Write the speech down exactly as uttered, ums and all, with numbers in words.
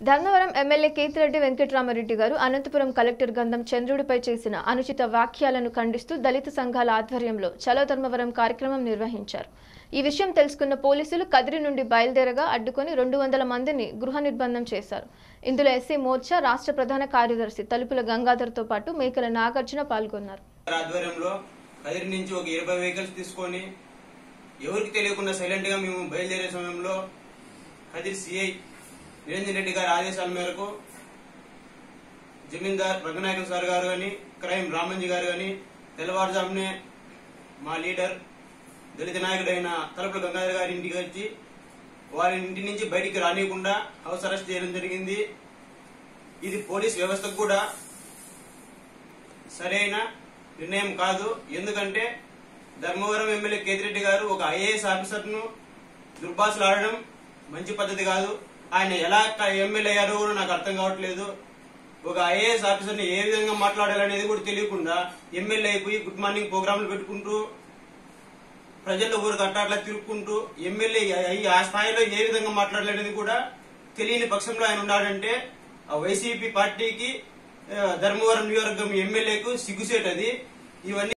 Dharmavaram MLA Kethireddy Venkatarama Reddy గారు Anantapuram collector గంధం చంద్రుడిపై చేసిన అనుచిత వ్యాఖ్యలను ఖండిస్తూ దళిత సంఘాల ఆధ్వర్యంలో చలో ధర్మవరం కార్యక్రమం నిర్వహించారు. ఈ విషయం తెలుసుకున్న పోలీసులు కదిరి నుండి బయలుదేరగా అడ్డుకొని రెండు వందల మందిని గృహ నిర్బంధం చేశారు. ఇందులో ఎస్సీ మోర్చా రాష్ట్ర ప్రధాన కార్యదర్శి తలుపుల గంగాధర్తో పాటు మేకల నాగార్జున పాల్గొన్నారు. కదిరి నుంచి ఒక ఇరవై వెహికల్స్ తీసుకొని ఎవరికి తెలియకుండా సైలెంట్ గా మేము బయలుదేరే సమయంలో కదిరి సిఐ నిరంజన్ రెడ్డి గారి ఆదేశాల మేరకు జమీందార్ రంగనాయక సార్ గారు గాని క్రైమ్ రామంజీ గారు గాని తెల్లవారుజామునే మా లీడర్ దళిత నాయకుడైన తలుపుల గంగాధర్ గారి ఇంటికి వచ్చి వారి ఇంటి నుంచి బయటికి రానియకుండా హౌస్ అరెస్ట్ చేయడం జరిగింది. ఇది పోలీస్ వ్యవస్థకు కూడా సరైన నిర్ణయం కాదు. ఎందుకంటే ధర్మవరం ఎమ్మెల్యే కేతిరెడ్డి గారు ఒక ఐఏఎస్ ఆఫీసర్ ను దుర్భాషలు ఆడడం మంచి పద్ధతి కాదు. ఆయన ఎలా ఎమ్మెల్యే అయ్యారో కూడా నాకు అర్థం కావట్లేదు. ఒక ఐఏఎస్ ఆఫీసర్ ని ఏ విధంగా మాట్లాడాలనేది కూడా తెలియకుండా ఎమ్మెల్యే అయిపోయి గుడ్ మార్నింగ్ ప్రోగ్రాంలు పెట్టుకుంటూ ప్రజల్లో ఊరికి అట్లా తిరుక్కుంటూ ఎమ్మెల్యే ఆ స్థాయిలో ఏ విధంగా మాట్లాడాలనేది కూడా తెలియని పక్షంలో ఆయన ఉన్నాడంటే ఆ వైసీపీ పార్టీకి ధర్మవరం నియోజకవర్గం ఎమ్మెల్యేకు సిగ్గుసేటది. ఇవన్నీ